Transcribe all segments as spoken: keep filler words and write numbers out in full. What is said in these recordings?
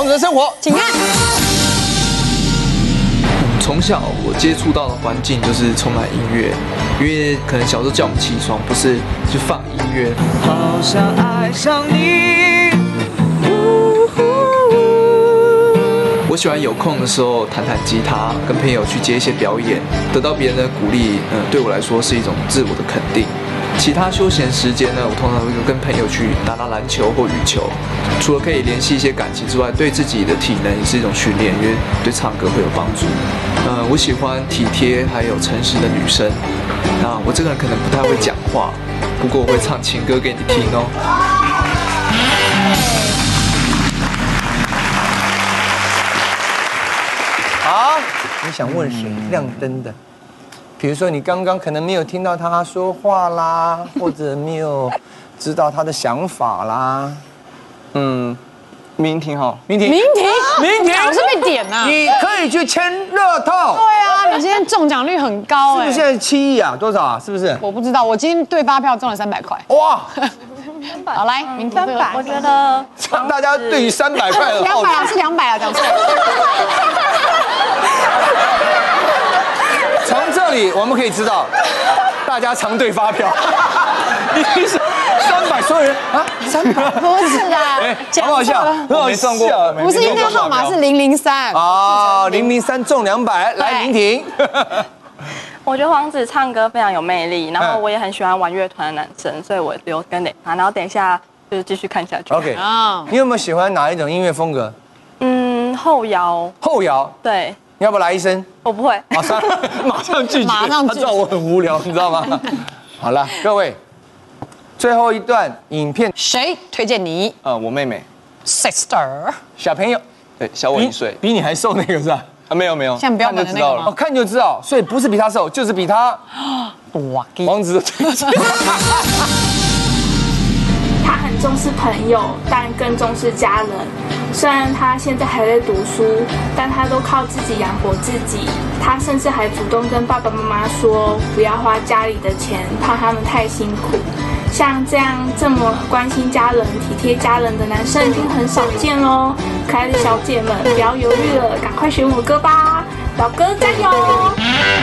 王子的生活， 请看。 从小我接触到的环境就是充满音乐，因为可能小时候叫我们起床不是去放音乐。好想爱上你。我喜欢有空的时候弹弹吉他，跟朋友去接一些表演，得到别人的鼓励，嗯，对我来说是一种自我的肯定。其他休闲时间呢，我通常会跟朋友去打打篮球或羽球。除了可以联系一些感情之外，对自己的体能也是一种训练，因为对唱歌会有帮助。嗯，我喜欢体贴还有诚实的女生。那我这个人可能不太会讲话，不过我会唱情歌给你听哦。 好，你想问谁？亮灯的。比如说你刚刚可能没有听到他说话啦，或者没有知道他的想法啦。 嗯，明婷好， 明婷， 明婷， 明婷， 我是被点呐。 你可以去签乐透。 对啊，你今天中奖率很高哎。 是不是现在七亿啊？多少啊？是不是？ 我不知道，我今天对发票中了三百块。 哇！ 好来，明婷这个， 我觉得大家对于三百块的两百啊，是两百啊，讲错了。 从这里我们可以知道，大家常对发票。你是三百，所有人啊，三百不是啦， 好不好笑？很好笑， 不是因为那个号码是零零三啊，零零三中两百，来明婷。 我觉得王子唱歌非常有魅力，然后我也很喜欢玩乐团的男生，所以我留跟给他，然后等一下就是继续看下去。 OK， 你有没有喜欢哪一种音乐风格？ 嗯，后摇。 后摇。 对。 你要不要来一声？ 我不会。 马上马上拒绝， 马上拒绝。 他知道我很无聊，你知道吗？好了，各位，最后一段影片， 谁推荐你？ 呃，我妹妹 ，sister， 小朋友， 对，小我一岁， 比你还瘦那个是吧？ 啊，没有没有， 像标本的那个吗？ 哦，看就知道，所以不是比他瘦，就是比他哇， 王子的推荐。 他很重视朋友，但更重视家人。虽然他现在还在读书，但他都靠自己养活自己。他甚至还主动跟爸爸妈妈说，不要花家里的钱，怕他们太辛苦。像这样这么关心家人、体贴家人的男生已经很少见喽。可爱的小姐们，不要犹豫了，赶快选我哥吧！老哥加油！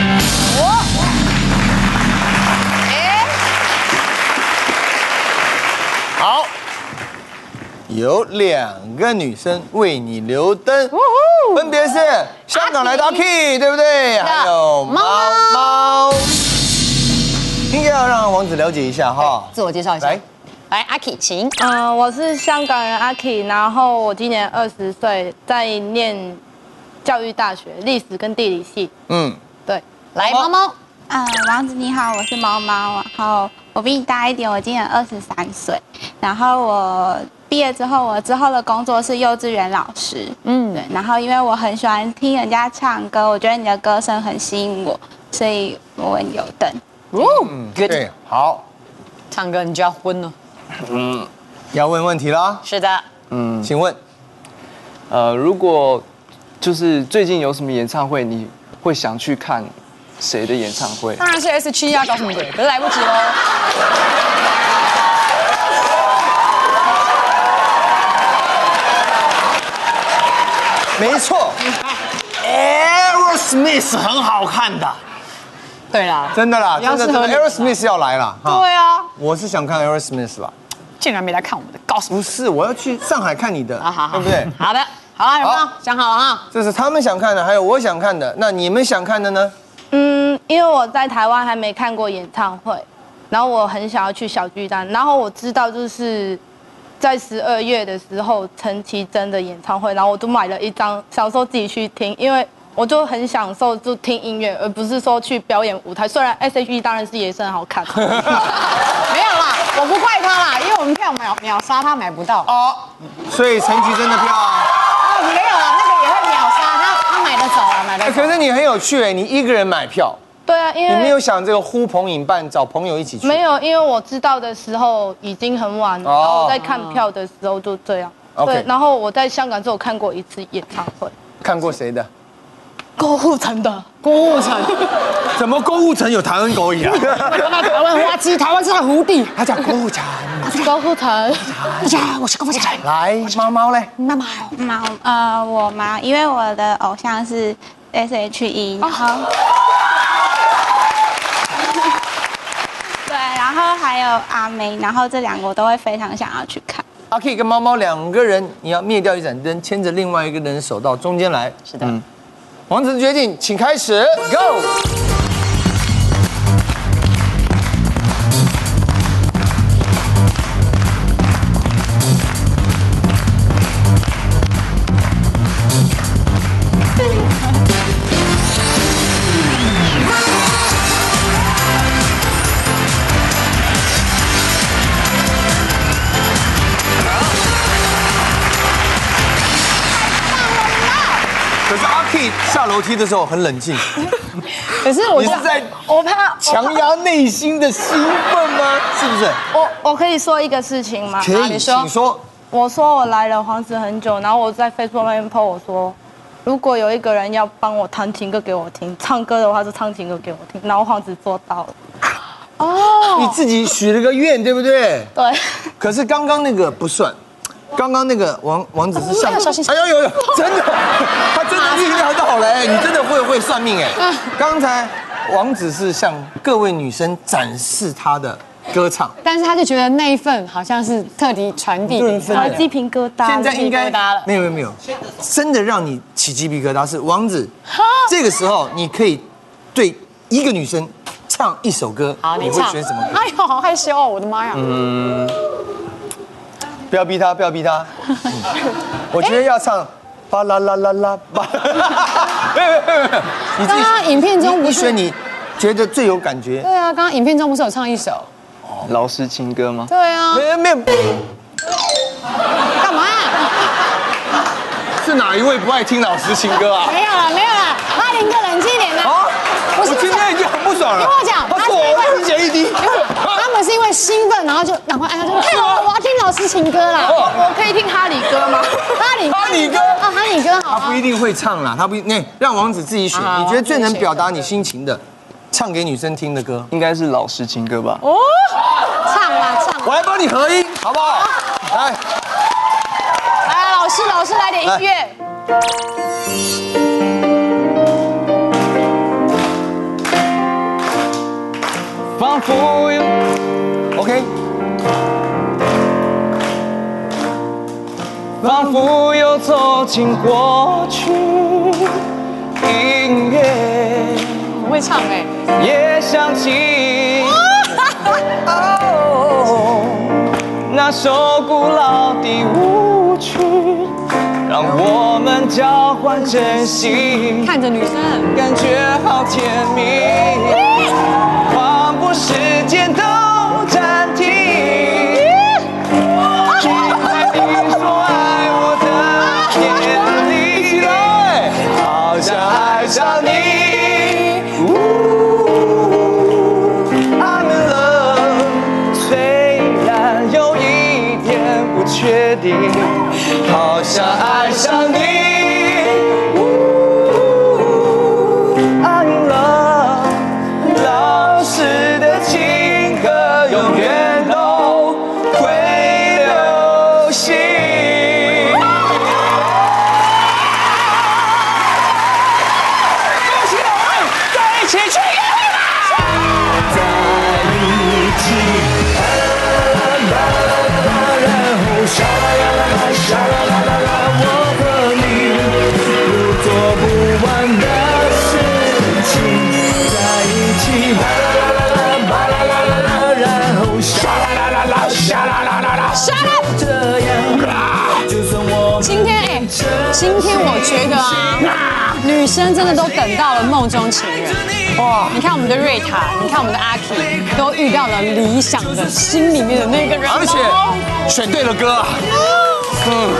好，有两个女生为你留灯，分别是香港来的阿 Key， 对不对？还有猫猫。应该要让王子了解一下哈， 自我介绍一下。 来， 来，阿 Key， 请。 嗯，我是香港人阿 Key， 然后我今年二十岁，在念教育大学历史跟地理系。 嗯， 对。 来，猫猫。 嗯，王子你好，我是猫猫，然后我比你大一点，我今年二十三岁，然后我毕业之后，我之后的工作是幼稚园老师，嗯，对，然后因为我很喜欢听人家唱歌，我觉得你的歌声很吸引我，所以我问有灯。 哦 ，good， 对，好， 唱歌你就要昏了。 嗯，要问问题啦。 是的， 嗯， 请问， 呃，如果就是最近有什么演唱会，你会想去看谁的演唱会？ 当然是 S 七啊，搞什么鬼？可是来不及喽。 没错 ，Aerosmith 很好看的。 对啦， 真的啦，真的真的 ，Aerosmith 要来了。 对啊， 我是想看 Aerosmith 啦。 竟然没来看我们的，搞什么？ 不是，我要去上海看你的， 好好好， 对不对？ 好的，好了，有没有想好了啊？ 这是他们想看的，还有我想看的。那你们想看的呢？ 嗯，因为我在台湾还没看过演唱会，然后我很想要去小巨蛋，然后我知道就是在十二月的时候陈绮贞的演唱会，然后我就买了一张，想说自己去听，因为我就很享受就听音乐，而不是说去表演舞台。虽然 S H E 当然是也是很好看， 没有啦，我不怪他啦，因为我们票秒秒杀，他买不到。 哦，所以陈绮贞的票啊。 哦，没有啦，那个也会秒杀，他他买得走啊，买得走。 可是你很有趣哎，你一个人买票。 对啊，因为你没有想这个呼朋引伴找朋友一起去？ 没有，因为我知道的时候已经很晚了， 哦然后我在看票的时候就这样。 OK 对，然后我在香港只有看过一次演唱会， 看过谁的？ 郭富城的。 郭富城， 怎么郭富城有台湾狗语啊？ 那台湾花鸡，台湾是他的胡弟。 他叫郭富城。 郭富城。哎呀，我是郭富城。 来，猫猫嘞？ 妈妈， 猫，呃，我吗？因为我的偶像是 S H E， 然后，对，然后还有阿妹，然后这两个我都会非常想要去看。 阿 K 跟猫猫两个人，你要灭掉一盏灯，牵着另外一个人的手到中间来。 是的。 嗯，王子的决定，请开始 ，Go。可是阿 K 下楼梯的时候很冷静， 可是我你是在我怕强压内心的兴奋吗？是不是？ 我我可以说一个事情吗？ 可以，请说。 我说我来了黄子很久，然后我在 Facebook 那边 po 我说，如果有一个人要帮我弹情歌给我听，唱歌的话就唱情歌给我听，然后黄子做到了。 哦， 你自己许了个愿，对不对？ 对。 可是刚刚那个不算，刚刚那个王王子是像， 小心哎呦呦呦，真的，他真的预料到了，哎，你真的会会算命哎。刚才王子是向各位女生展示他的歌唱， 但是他就觉得那一份好像是特地传递给他鸡皮疙瘩。 现在应该鸡皮疙瘩了没有没有没有，真的让你起鸡皮疙瘩是王子。这个时候你可以对一个女生唱一首歌， 好， 你会你唱选什么歌？ 哎呦，好害羞哦，我的妈呀！ 嗯，不要逼他，不要逼他。嗯我觉得要唱巴啦啦啦啦巴。没有没有没有没有，你自己刚刚影片中你不是你选你觉得最有感觉。 对啊，刚刚影片中不是有唱一首？ 老实情歌吗？ 对啊， 没有没有， 干嘛？ 是哪一位不爱听老实情歌啊？ 没有了，没有了，阿林哥冷静一点啦。 啊！ 不是我今天已经很不爽了。 听我讲他说我一血一滴。 他们是因为兴奋，然后就赶快按下去。看我，我要听老实情歌啦。 我可以听哈利歌吗？ 哈利哈利歌啊，哈利歌好啊。 他不一定会唱啦，他不那让王子自己选。 好你觉得最能表达你心情的，唱给女生听的歌？ 应该是老实情歌吧。 哦，唱啦唱啦。 我来帮你合音，好不好？来， 来，老师老师来点音乐。 仿佛有 OK。 仿佛又走进过去，音乐我会唱哎。 也响起。哦，那首古老的舞曲，让我们交换真心， 看着女生， 感觉好甜蜜，仿佛时间都暂停。你说爱我的眼里，好像爱上你。I'm in love， 虽然有一点不确定，好像爱上你。I'm in love， 老实的情歌永远都会流行。恭喜我们在一起去约会吧！在一起，然后沙啦啦啦啦，沙啦啦啦啦，我和你有做不完的事情。在一起，巴啦啦啦啦，巴啦啦啦啦，然后沙啦啦啦啦，沙啦啦啦啦， 沙啦。 这样，就算我今天哎，今天我觉得啊，女生真的都等到了梦中情人。哇！你看我们的瑞塔，你看我们的阿 K， 都遇到了理想的心里面的那个人， 而且选对了歌啊。嗯。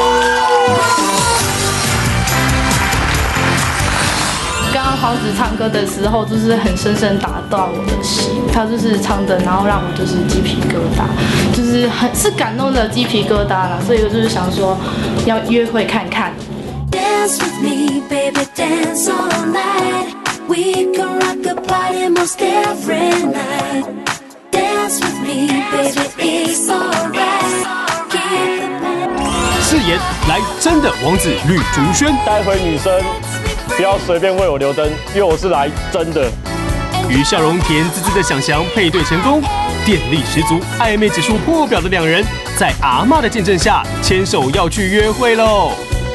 刚刚黄子唱歌的时候，就是很深深打到我的心。他就是唱的，然后让我就是鸡皮疙瘩，就是很是感动的鸡皮疙瘩啦。所以我就是想说，要约会看看。 Dance with me, baby, dance all night. We can rock a party most every night. Dance with me. me, baby, it's alright. Keep the 誓言来真的王子吕竹轩， 待会女生不要随便为我留灯，因为我是来真的。 与笑容甜滋滋的想翔配对成功，电力十足、暧昧指数破表的两人，在阿嬷的见证下牵手要去约会喽。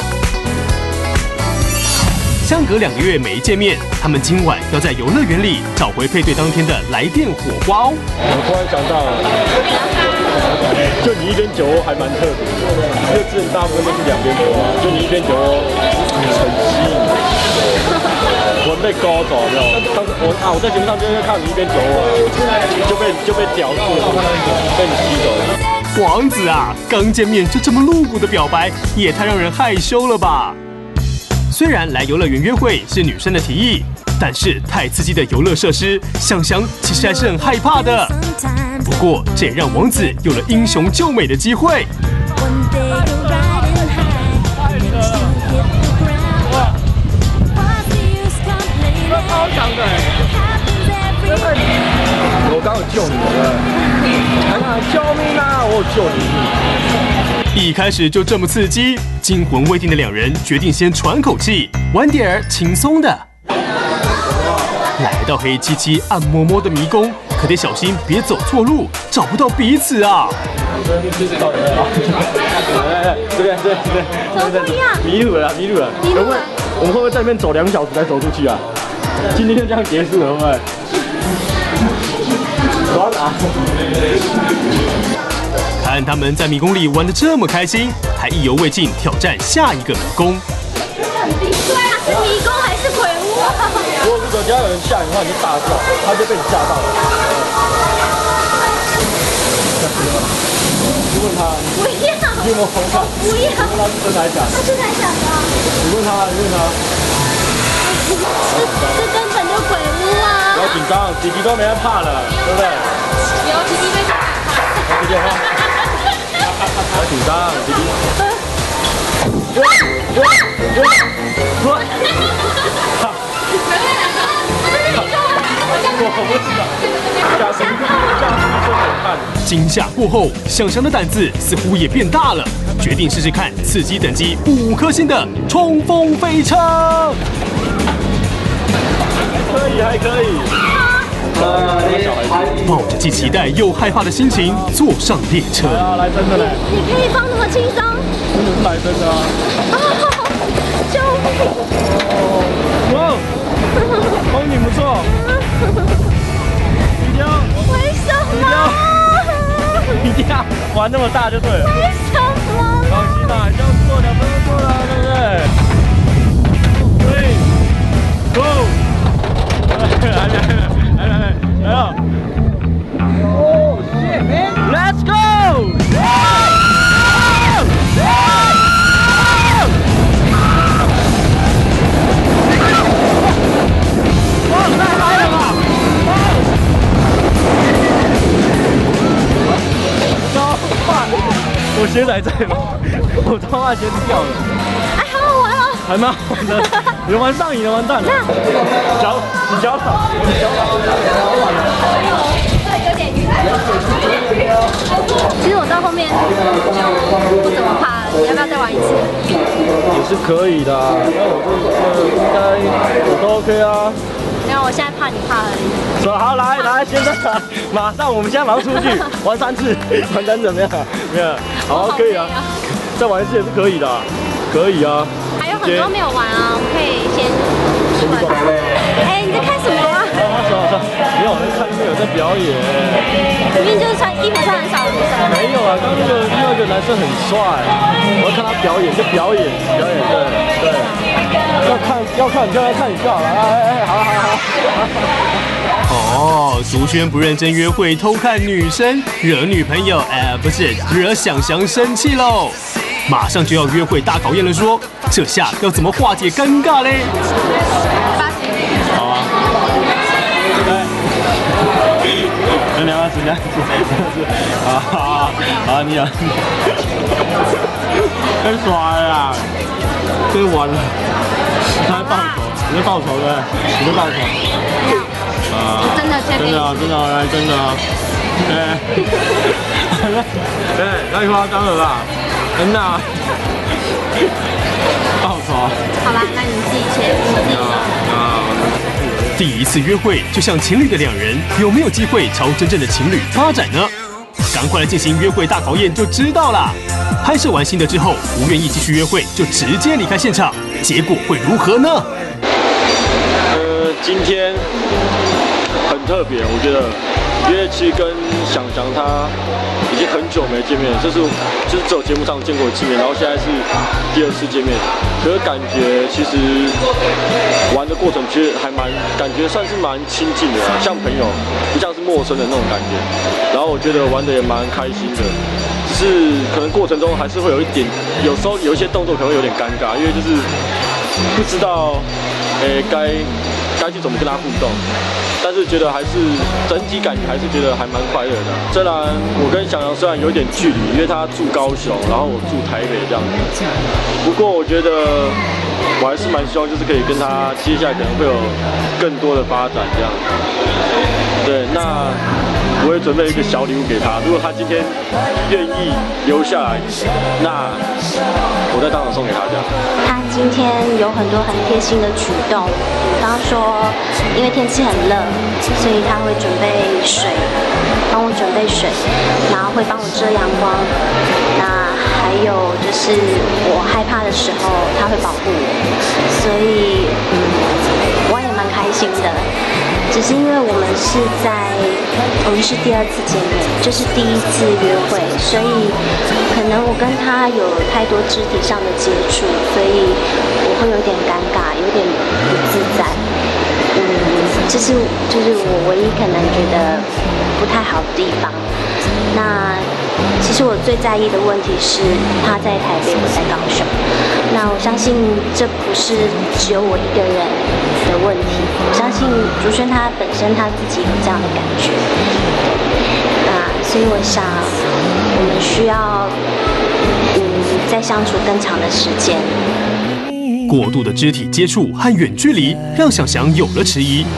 相隔两个月没见面，他们今晚要在游乐园里找回配对当天的来电火花哦。 我突然想到了，就你一边酒窝还蛮特别的，因为之前大部分都是两边酒窝，就你一边酒窝很吸引人。我被勾走，没有？当时我啊，我在节目上就是看你一边酒窝，就被就被屌住了，被你吸走了。 王子啊，刚见面就这么露骨的表白，也太让人害羞了吧！虽然来游乐园约会是女生的提议，但是太刺激的游乐设施，想翔其实还是很害怕的。不过这也让王子有了英雄救美的机会。 超强的，我刚有救你了，看看救命啊！我有救你。 一开始就这么刺激，惊魂未定的两人决定先喘口气，玩点儿轻松的。来到黑漆漆、暗摸摸的迷宫，可得小心别走错路，找不到彼此啊！ 哎，这边这边这边，怎么不一样？迷路了，迷路了。我们我们会不会在那边走两小时才走出去啊？今天就这样结束了，会不会？我要拿。 看他们在迷宫里玩得这么开心，还意犹未尽挑战下一个迷宫。 对啊，是迷宫还是鬼屋啊？ 如果如果只要有人吓你的话，你就大叫，他就被你吓到了。你问他， 不要， 你有没有红看？ 不要， 你问他是真还是假的？ 他真还假的？ 你问他，你问他。 这这根本就鬼屋啊！ 不要紧张，弟弟都没人怕了，对不对？ 有弟弟被吓怕。 弟弟怕。不要紧张，弟弟。 惊吓过后，想翔的胆子似乎也变大了，决定试试看刺激等级五颗星的冲锋飞车。 可以，还可以。 抱着既期待又害怕的心情坐上列车。 来啊，来真的嘞！ 你可以放那么轻松？ 真的是来真的啊！ 救命！ 哇，风景不错。一定要， 为什么？ 一定要玩那么大就对了。 为什么？ 放心啦，这样做两分钟做了，对不对？对 ，Go！ 来来来来来来了 ！Oh shit, man! Let's go! 哇，太嗨了吧！超棒！我鞋仔在吗？我他妈鞋子掉了。 哎，好好玩哦！ 还蛮好玩的，你玩上瘾了，完蛋了！脚，你脚好，你脚好。 有点晕。其实我到后面就不怎么怕了，你要不要再玩一次？ 也是可以的，那我这应该我都 OK 啊。 没有，我现在怕你怕而已。 说好，来来，现在马上，我们现在马上出去玩三次，玩三次怎么样？没有，好，可以啊，再玩一次也是可以的，可以啊。 还有很多没有玩啊，我们可以先出来。哎，你在看什么啊？ 什么什么？没有，我在看那边有在表演。 明明就是穿衣服穿很少的女生。 没有啊，刚刚那个另外一个男生很帅，我要看他表演，就表演表演，对对。要看要看就要看一下，哎哎哎，好好好。 哦，竹轩不认真约会，偷看女生，惹女朋友，哎，不是惹想翔生气喽。马上就要约会大考验了说，这下要怎么化解尴尬嘞？ 好啊。对。两样子，两样子，啊好，好你啊。可以耍了啦，可以玩了。他在报仇，你在报仇对不对？你在报仇。啊。 真的， 真的啊，真的啊，来真的啊。 哎，哎，太夸张了吧？安娜，报仇。 好吧，那你自己签，你自己说。 啊。 第一次约会就像情侣的两人，有没有机会朝真正的情侣发展呢？赶快来进行约会大考验就知道啦！拍摄完新的之后，不愿意继续约会，就直接离开现场，结果会如何呢？ 呃，今天很特别，我觉得，因为其实跟想翔他已经很久没见面了，这是就是只有节目上见过一次面，然后现在是第二次见面，可是感觉其实玩的过程其实还蛮，感觉算是蛮亲近的，像朋友，不像是陌生的那种感觉。然后我觉得玩的也蛮开心的，只是可能过程中还是会有一点，有时候有一些动作可能会有点尴尬，因为就是不知道，诶该该去怎么跟他互动。但是觉得还是整体感觉还是觉得还蛮快乐的。虽然我跟翔翔虽然有点距离，因为他住高雄，然后我住台北这样子。不过我觉得我还是蛮希望，就是可以跟他接下来可能会有更多的发展这样子。对，那我会准备一个小礼物给他，如果他今天愿意留下来，那我再当场送给他这样。 他今天有很多很贴心的举动，比方说，因为天气很热，所以他会准备水，帮我准备水，然后会帮我遮阳光。那还有就是我害怕的时候，他会保护我，所以嗯，我也蛮开心的。只是因为我们是在，我们是第二次见面，这是第一次约会，所以可能我跟他有太多肢体上的接触，所以我会有点尴尬，有点不自在。嗯，这是就是我唯一可能觉得不太好的地方。那其实我最在意的问题是他在台北，我在高雄。那我相信这不是只有我一个人的问题，我相信竹轩他本身他自己有这样的感觉。那所以我想，我们需要嗯再相处更长的时间。 过度的肢体接触和远距离让翔翔有了迟疑，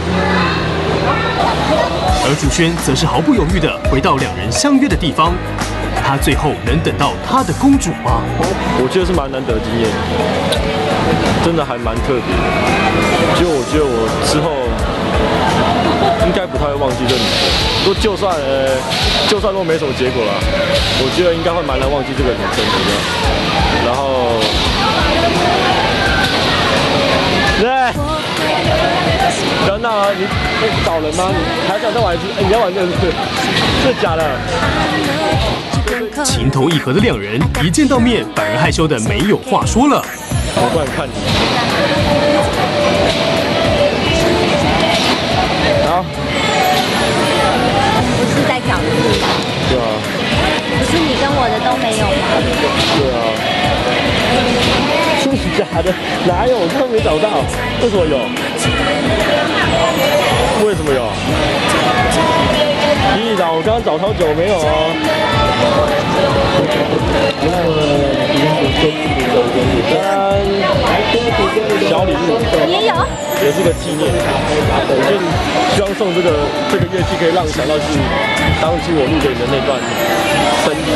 而竹轩则是毫不犹豫地回到两人相约的地方。他最后能等到他的公主吗？ 我觉得是蛮难得的经验，真的还蛮特别的。就我觉得我之后应该不太会忘记这女生。说就算呃，就算如果没什么结果啦，我觉得应该会蛮难忘记这个女生的。然后，对，不要闹啊！你你找人吗？你还想再玩一次？哎，你要玩这个是不是？是假的？ 情投意合的两人一见到面，反而害羞的没有话说了。 我不敢看你。好。 不是在找你。 对啊。 不是你跟我的都没有吗？ 对啊。真的假的？哪有？我刚刚没找到。为什么有？为什么有？屁的，我刚刚找超久没有哦。小礼物也有， 也是个纪念。我就希望送这个这个乐器，可以让你想到是当初我录给你的那段声音。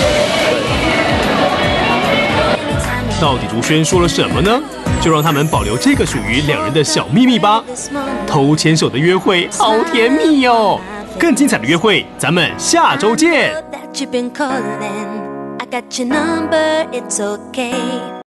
对。 到底竹轩说了什么呢？就让他们保留这个属于两人的小秘密吧。偷牵手的约会好甜蜜哦！更精彩的约会，咱们下周见。